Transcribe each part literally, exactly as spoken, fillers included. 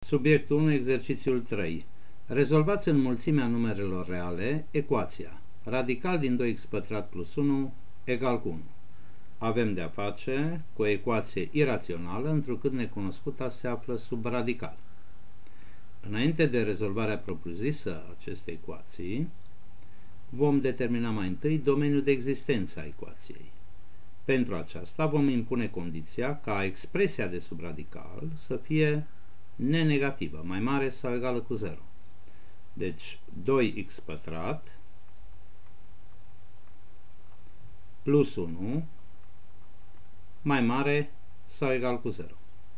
Subiectul unu, exercițiul trei. Rezolvați în mulțimea numerelor reale ecuația radical din doi x pătrat plus unu egal cu unu. Avem de-a face cu o ecuație irațională, întrucât necunoscuta se află sub radical. Înainte de rezolvarea propriu-zisă a acestei ecuații, vom determina mai întâi domeniul de existență a ecuației. Pentru aceasta vom impune condiția ca expresia de sub radical să fie nenegativă, mai mare sau egală cu zero. Deci doi x pătrat plus unu mai mare sau egal cu zero.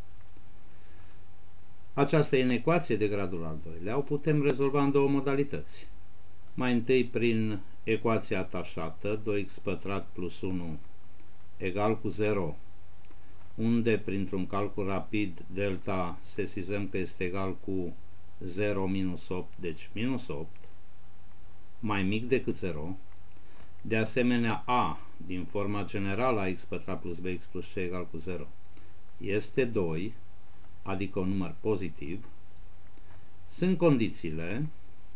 Această inecuație de gradul al doilea o putem rezolva în două modalități. Mai întâi prin ecuația atașată doi x pătrat plus unu egal cu zero, unde printr-un calcul rapid delta sesizăm că este egal cu zero minus opt, deci minus opt, mai mic decât zero. De asemenea, a din forma generală a x pătrat plus bx plus c egal cu zero este doi, adică un număr pozitiv. Sunt condițiile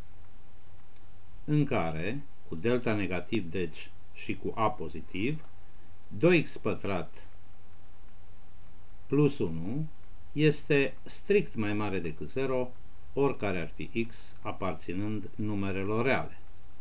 în care, cu delta negativ, deci, și cu a pozitiv, doi x pătrat plus unu este strict mai mare decât zero, oricare ar fi x aparținând numerelor reale.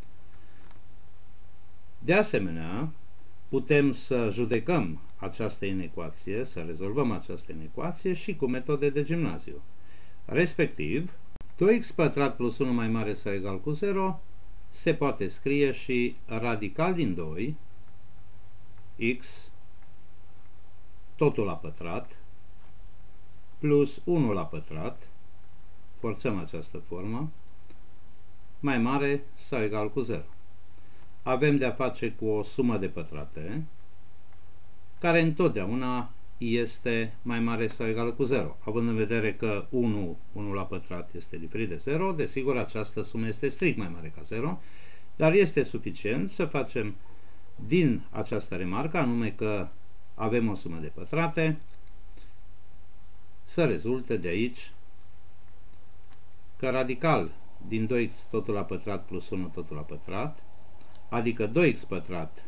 De asemenea, putem să judecăm această inecuație, să rezolvăm această inecuație și cu metode de gimnaziu. Respectiv, doi x pătrat plus unu mai mare sau egal cu zero se poate scrie și radical din doi x totul la pătrat plus unu la pătrat, forțăm această formă, mai mare sau egal cu zero. Avem de-a face cu o sumă de pătrate care întotdeauna este mai mare sau egală cu zero. Având în vedere că unu, unu la pătrat este diferit de zero, desigur această sumă este strict mai mare ca zero, dar este suficient să facem din această remarcă, anume că avem o sumă de pătrate, să rezulte de aici că radical din doi x totul la pătrat plus unu totul la pătrat, adică doi x pătrat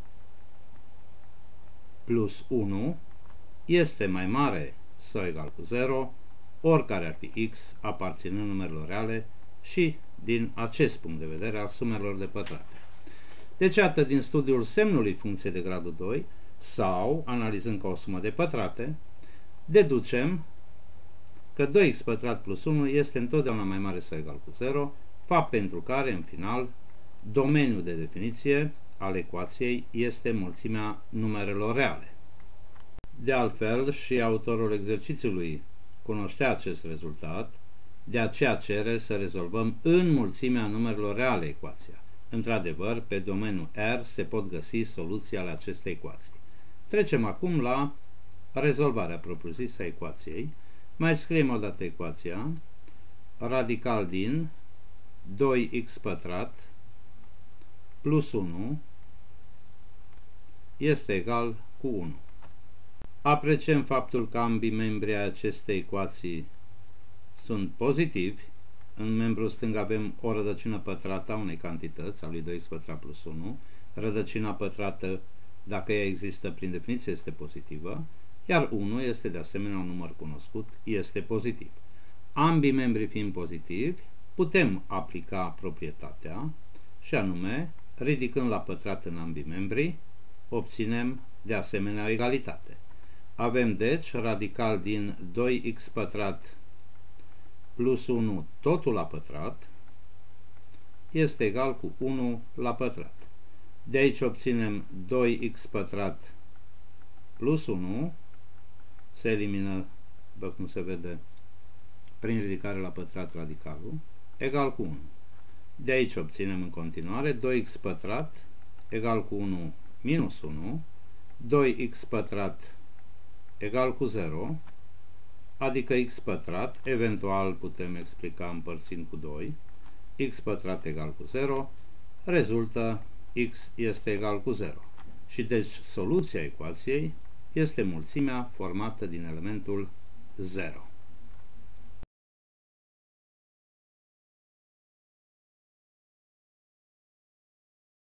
plus unu, este mai mare sau egal cu zero, oricare ar fi x aparținând numerelor reale și din acest punct de vedere al sumelor de pătrate. Deci, atât din studiul semnului funcției de gradul doi sau, analizând ca o sumă de pătrate, deducem că doi x pătrat plus unu este întotdeauna mai mare sau egal cu zero, fapt pentru care, în final, domeniul de definiție al ecuației este mulțimea numerelor reale. De altfel, și autorul exercițiului cunoștea acest rezultat, de aceea cere să rezolvăm în mulțimea numerelor reale ecuația. Într-adevăr, pe domeniul R se pot găsi soluții ale acestei ecuații. Trecem acum la rezolvarea propriu-zisă a ecuației. Mai scriem o dată ecuația radical din doi x pătrat plus unu este egal cu unu. Apreciem faptul că ambii membri ai acestei ecuații sunt pozitivi. În membrul stâng avem o rădăcină pătrată a unei cantități, a lui doi x pătrat plus unu. Rădăcina pătrată, dacă ea există, prin definiție este pozitivă, iar unu este de asemenea un număr cunoscut, este pozitiv. Ambii membri fiind pozitivi, putem aplica proprietatea și anume, ridicând la pătrat în ambii membri, obținem de asemenea o egalitate. Avem deci radical din doi x pătrat plus unu totul la pătrat este egal cu unu la pătrat. De aici obținem doi x pătrat plus unu, se elimină, după cum se vede, prin ridicare la pătrat radicalul, egal cu unu. De aici obținem în continuare doi x pătrat egal cu unu minus unu, doi x pătrat egal cu zero, adică x pătrat, eventual putem explica împărțind cu doi, x pătrat egal cu zero, rezultă x este egal cu zero. Și deci soluția ecuației este mulțimea formată din elementul zero.